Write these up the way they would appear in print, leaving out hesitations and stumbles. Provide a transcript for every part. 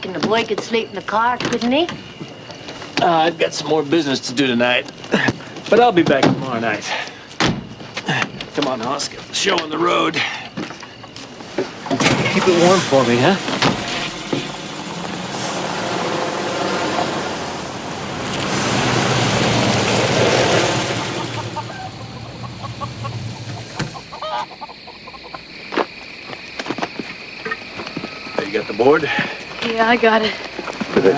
reckon the boy could sleep in the car, couldn't he? I've got some more business to do tonight, but I'll be back tomorrow night. Come on, now, let's get the show on the road. Keep it warm for me, huh? You got the board? Yeah, I got it. Good.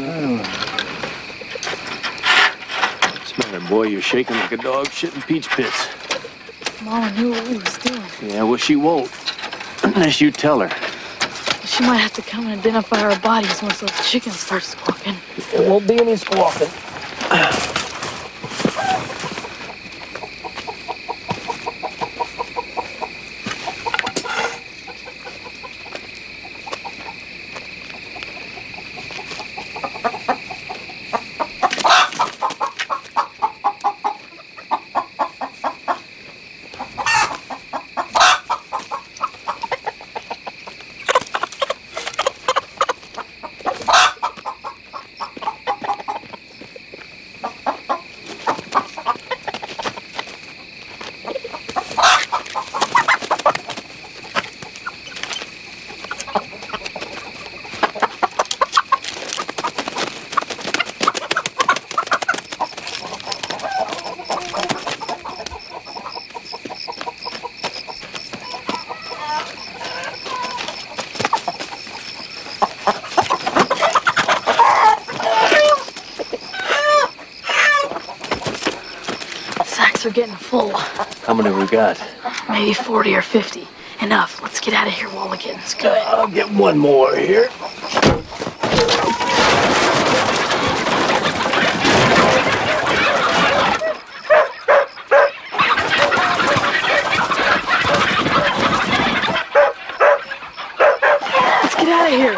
What's the matter, boy? You're shaking like a dog shitting peach pits. Mama knew what we was doing. Yeah, well, she won't. Unless you tell her. She might have to come and identify our bodies once those chickens start squawking. There won't be any squawking. Sacks are getting full. How many we got? Maybe 40 or 50. Enough. Let's get out of here while the getting's good. I'll get one more here. Let's get out of here.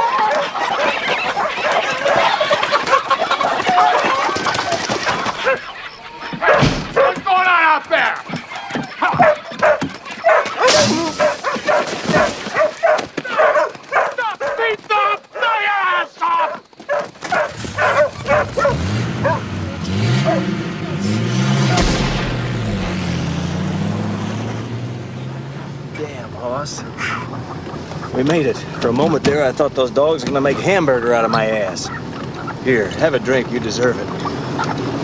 Damn, Hoss. We made it. For a moment there, I thought those dogs were gonna make a hamburger out of my ass. Here, have a drink. You deserve it.